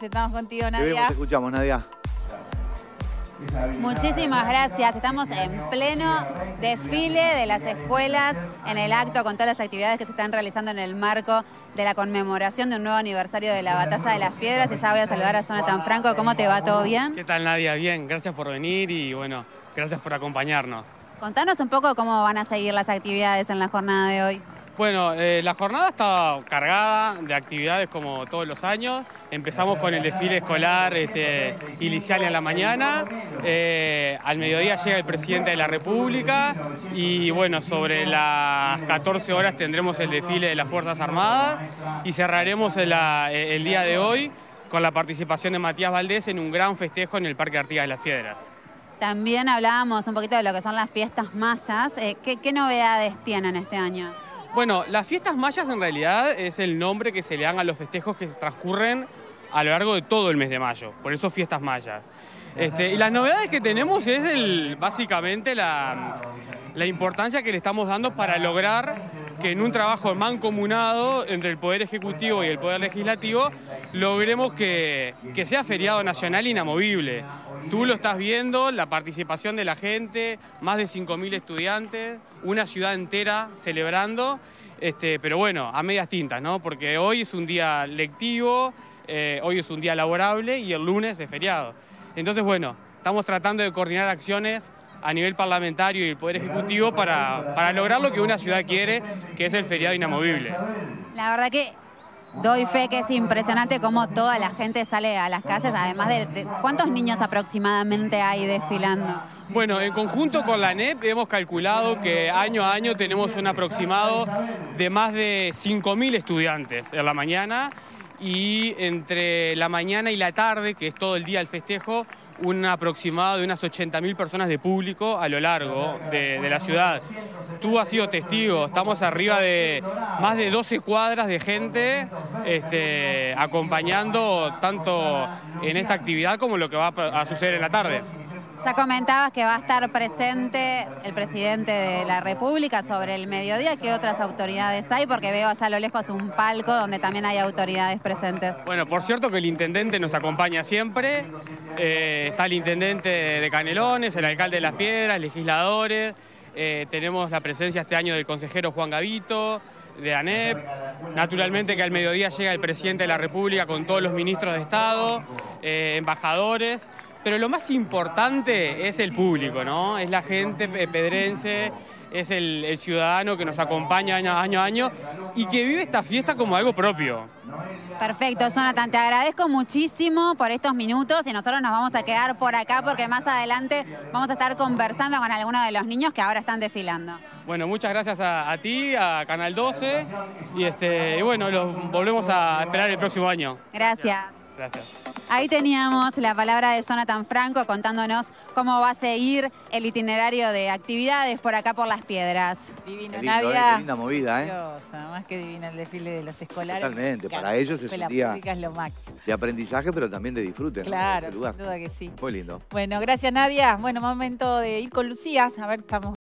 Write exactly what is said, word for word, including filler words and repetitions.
vemos, estamos contigo, Te Nadia. vemos, te escuchamos, Nadia. Muchísimas gracias. Estamos en pleno desfile de las escuelas en el acto con todas las actividades que se están realizando en el marco de la conmemoración de un nuevo aniversario de la Batalla de las Piedras. Y ya voy a saludar a Jonathan Franco. ¿Cómo te va? ¿Todo bien? ¿Qué tal, Nadia? Bien, gracias por venir y bueno, gracias por acompañarnos. Contanos un poco cómo van a seguir las actividades en la jornada de hoy. Bueno, eh, la jornada está cargada de actividades como todos los años. Empezamos con el desfile escolar este, inicial en la mañana. Eh, al mediodía llega el presidente de la República y bueno, sobre las catorce horas tendremos el desfile de las Fuerzas Armadas y cerraremos el, el día de hoy con la participación de Matías Valdés en un gran festejo en el Parque Artigas de las Piedras. También hablábamos un poquito de lo que son las fiestas mayas. Eh, ¿qué, ¿Qué novedades tienen este año? Bueno, las fiestas mayas en realidad es el nombre que se le dan a los festejos que transcurren a lo largo de todo el mes de mayo, por eso fiestas mayas. Este, y las novedades que tenemos es el, básicamente la, la importancia que le estamos dando para lograr que en un trabajo mancomunado entre el Poder Ejecutivo y el Poder Legislativo logremos que, que sea feriado nacional inamovible. Tú lo estás viendo, la participación de la gente, más de cinco mil estudiantes, una ciudad entera celebrando, este, pero bueno, a medias tintas, ¿no? Porque hoy es un día lectivo, eh, hoy es un día laborable y el lunes es feriado. Entonces, bueno, estamos tratando de coordinar acciones a nivel parlamentario y el Poder Ejecutivo para, para lograr lo que una ciudad quiere, que es el feriado inamovible. La verdad que doy fe que es impresionante cómo toda la gente sale a las calles, además de, de ¿cuántos niños aproximadamente hay desfilando? Bueno, en conjunto con la ANEP hemos calculado que año a año tenemos un aproximado de más de cinco mil estudiantes en la mañana y entre la mañana y la tarde, que es todo el día el festejo, un aproximado de unas ochenta mil personas de público a lo largo de, de la ciudad. Tú has sido testigo, estamos arriba de más de doce cuadras de gente este, acompañando tanto en esta actividad como lo que va a suceder en la tarde. Ya comentabas que va a estar presente el presidente de la República sobre el mediodía. ¿Qué otras autoridades hay? Porque veo allá a lo lejos un palco donde también hay autoridades presentes. Bueno, por cierto que el intendente nos acompaña siempre. Eh, está el intendente de Canelones, el alcalde de Las Piedras, legisladores. Eh, tenemos la presencia este año del consejero Juan Gavito, de ANEP. Naturalmente que al mediodía llega el presidente de la República con todos los ministros de Estado, eh, embajadores. Pero lo más importante es el público, ¿no? Es la gente pedrense, es el, el ciudadano que nos acompaña año, año a año y que vive esta fiesta como algo propio. Perfecto, Jonathan, te agradezco muchísimo por estos minutos y nosotros nos vamos a quedar por acá porque más adelante vamos a estar conversando con algunos de los niños que ahora están desfilando. Bueno, muchas gracias a, a ti, a Canal doce y, este, y bueno, los volvemos a esperar el próximo año. Gracias. Gracias. Ahí teníamos la palabra de Jonathan Franco contándonos cómo va a seguir el itinerario de actividades por acá por Las Piedras. Divino, Qué lindo, Nadia. eh, qué linda movida, ¿eh? Preciosa, más que divina el desfile de los escolares. Totalmente, para ellos es un día es lo máximo. de aprendizaje, pero también de disfrute, ¿no? Claro, Ese lugar. sin duda que sí. Muy lindo. Bueno, gracias, Nadia. Bueno, momento de ir con Lucía. A ver, estamos